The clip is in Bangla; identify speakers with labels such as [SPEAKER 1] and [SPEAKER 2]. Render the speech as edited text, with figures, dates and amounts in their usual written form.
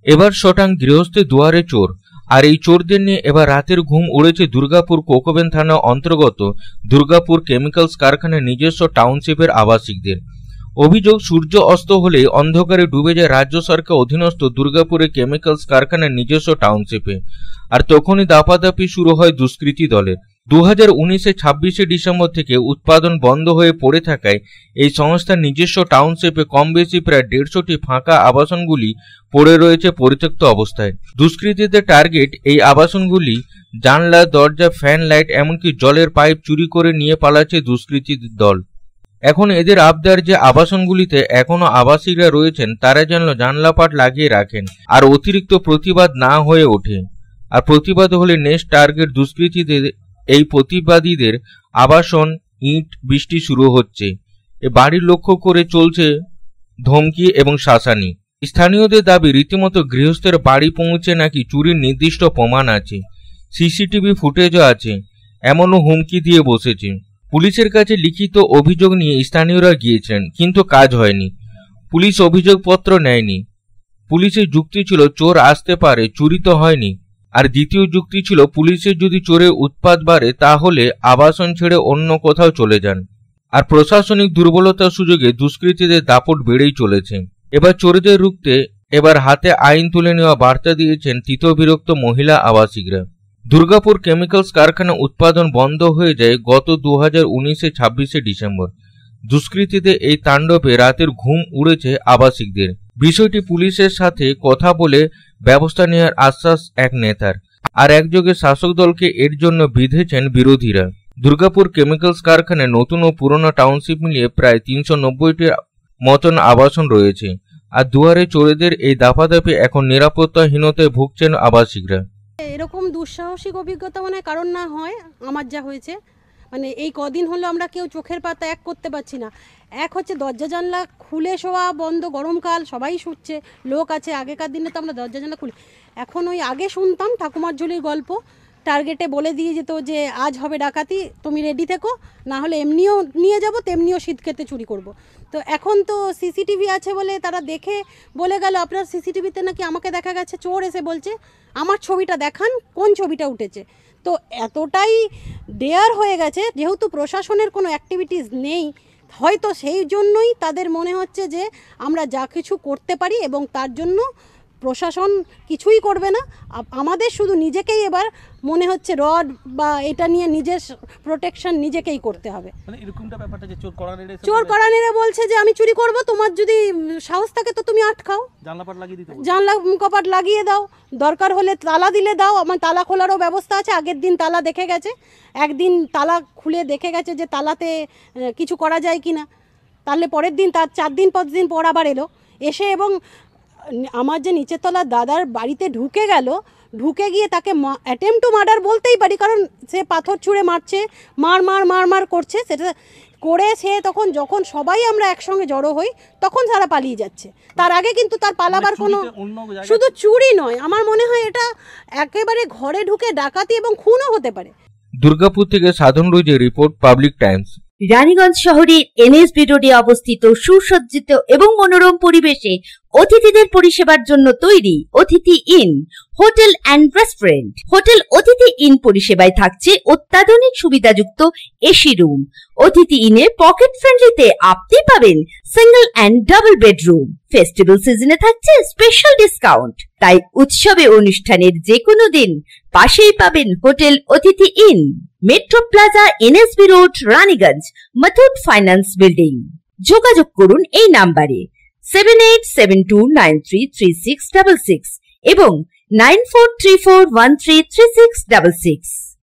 [SPEAKER 1] এবার শটাং গৃহস্থের দুয়ারে চোর। আর এই চোরদের নিয়ে এবার রাতের ঘুম উড়েছে দুর্গাপুর কোকোবেন থানা অন্তর্গত দুর্গাপুর কেমিক্যালস কারখানার নিজস্ব টাউনশিপের আবাসিকদের। অভিযোগ, সূর্য অস্ত হলে অন্ধকারে ডুবে যায় রাজ্য সরকার অধীনস্থ দুর্গাপুরের কেমিক্যালস কারখানার নিজস্ব টাউনশিপে। আর তখনই দাপাদাপি শুরু হয় দুষ্কৃতী দলের। 2019-এ 26শে ডিসেম্বর থেকে উৎপাদন বন্ধ হয়ে পড়ে থাকায় এই সংস্থার নিজস্ব টাউনশিপে কম বেশি প্রায় 150টি ফাঁকা আবাসনগুলি পড়ে রয়েছে পরিত্যক্ত অবস্থায়। দুষ্কৃতীদের টার্গেট এই আবাসনগুলি, জানলা, দরজা, ফ্যান, লাইট, এমনকি জলের পাইপ চুরি করে নিয়ে পালাচ্ছে দুষ্কৃতীদের দল। এখন এদের আবদার যে আবাসনগুলিতে এখনো আবাসিকরা রয়েছেন তারা যেন জানলাপাট লাগিয়ে রাখেন আর অতিরিক্ত প্রতিবাদ না হয়ে ওঠে। আর প্রতিবাদ হলে নেক্সট টার্গেট দুষ্কৃতীদের। এই প্রতিবাদীদের আবাসন ইট বৃষ্টি শুরু হচ্ছে। এ বাড়ির লক্ষ্য করে চলছে ধমকি এবং শাসানি। স্থানীয়দের দাবি, রীতিমতো গৃহস্থের বাড়ি পৌঁছে নাকি চুরির নির্দিষ্ট প্রমাণ আছে, সিসিটিভি ফুটেজও আছে, এমনও হুমকি দিয়ে বসেছে। পুলিশের কাছে লিখিত অভিযোগ নিয়ে স্থানীয়রা গিয়েছেন, কিন্তু কাজ হয়নি। পুলিশ অভিযোগপত্র নেয়নি। পুলিশের যুক্তি ছিল চোর আসতে পারে, চুরি তো হয়নি। আর দ্বিতীয় যুক্তি ছিল পুলিশের যদি চোরের উৎপাত বাড়ে তাহলে আবাসন ছেড়ে অন্য কোথাও চলে যান। আর প্রশাসনিক দুর্বলতার সুযোগে দুষ্কৃতীদের দাপট বেড়েই চলেছে। এবার চোরদের রুখতে এবার হাতে আইন তুলে নেওয়া বার্তা দিয়েছেন তীতবিরক্ত মহিলা আবাসিকরা। দুর্গাপুর কেমিক্যালস কারখানা উৎপাদন বন্ধ হয়ে যায় গত 2019-এ 26শে ডিসেম্বর। দুষ্কৃতীদের এই তাণ্ডবে রাতের ঘুম উড়েছে আবাসিকদের। বিষয়টি পুলিশের সাথে কথা বলে ব্যবস্থা নেওয়ার আশ্বাস এক নেতার। আর একযোগে শাসক দলকে এর জন্য বিঁধেছেন বিরোধীরা। দুর্গাপুর কেমিক্যালস কারখানায় নতুন ও পুরনো টাউনশিপ মিলিয়ে প্রায় 390টির মতন আবাসন রয়েছে। আর দুয়ারে চোরেদের এই দাপাদাপি এখন নিরাপত্তাহীনতায় ভুগছেন আবাসিকরা।
[SPEAKER 2] এরকম দুঃসাহসিক অভিজ্ঞতা মানে কারণ না হয় আমার যা হয়েছে, মানে এই কদিন হলো আমরা কেউ চোখের পাতা এক করতে পারছি না। এক হচ্ছে দরজা জানলা খুলে শোয়া বন্ধ, গরমকাল সবাই শুচ্ছে, লোক আছে। আগেকার দিনে তো আমরা দরজা জানলা খুলে, এখন ওই আগে শুনতাম ঠাকুমার ঝুলির গল্প, টার্গেটে বলে দিয়ে যেত যে আজ হবে ডাকাতি, তুমি রেডি থেকো, না হলে এমনিও নিয়ে যাব তেমনিও শীত খেতে চুরি করব। তো এখন তো সিসিটিভি আছে বলে তারা দেখে বলে গেল আপনার সিসিটিভিতে নাকি আমাকে দেখা গেছে, চোর এসে বলছে আমার ছবিটা দেখান, কোন ছবিটা উঠেছে। তো এতটাই ডেয়ার হয়ে গেছে, যেহেতু প্রশাসনের কোনো অ্যাক্টিভিটিস নেই, হয়তো সেই জন্যই তাদের মনে হচ্ছে যে আমরা যা কিছু করতে পারি এবং তার জন্য প্রশাসন কিছুই করবে না। আমাদের শুধু নিজেকেই এবার মনে হচ্ছে রড বা এটা নিয়ে নিজের প্রোটেকশন নিজেকেই করতে হবে। মানে এরকমটা ব্যাপারটা যে চোর করানেরা বলছে যে আমি চুরি করব, তোমার যদি সাহস থাকে তো তুমি আটকাও, জানলা কপাট লাগিয়ে দাও, দরকার হলে তালা দিলে দাও, আমার তালা খোলারও ব্যবস্থা আছে। আগের দিন তালা দেখে গেছে, একদিন তালা খুলে দেখে গেছে যে তালাতে কিছু করা যায় কি না। তাহলে পরের দিন তার 4 দিন 5 দিন পর আবার এসে এবং আমার যে নিচের তলার দাদার বাড়িতে ঢুকে গেল, ঢুকে গিয়ে তাকে অ্যাটেম্প টু মার্ডার বলতেই পারি, কারণ সে পাথর ছুঁড়ে মারছে, মার করছে। সেটা করে সে তখন যখন সবাই আমরা একসঙ্গে জড়ো হই তখন তারা পালিয়ে যাচ্ছে। তার আগে কিন্তু তার পালাবার কোনো, শুধু চুরি নয়, আমার মনে হয় এটা একেবারে ঘরে ঢুকে ডাকাতি এবং খুনও হতে পারে।
[SPEAKER 1] দুর্গাপুর থেকে সাধন রোজের রিপোর্ট, পাবলিক টাইমস।
[SPEAKER 3] রানীগঞ্জ শহরের এনএসবি রোডে অবস্থিত সুসজ্জিত এবং মনোরম পরিবেশে অতিথিদের পরিষেবার জন্য তৈরি Atithi inn hotel and restaurant. Hotel Atithi inn পরিষেবায় থাকছে অত্যাধুনিক সুবিধাযুক্ত এসি রুম। অতিথি ইনে পকেট ফ্রেন্ডলিতে আপনি পাবেন single and double bedroom. Festival সিজনে থাকছে স্পেশাল ডিসকাউন্ট। তাই উৎসবে অনুষ্ঠানের যে কোনো দিন পাশেই পাবেন hotel Atithi inn, metro plaza, NSB road, Raniganj, Muthoot finance building. যোগাযোগ করুন এই নাম্বারে 7872933666 এবং 9434133666।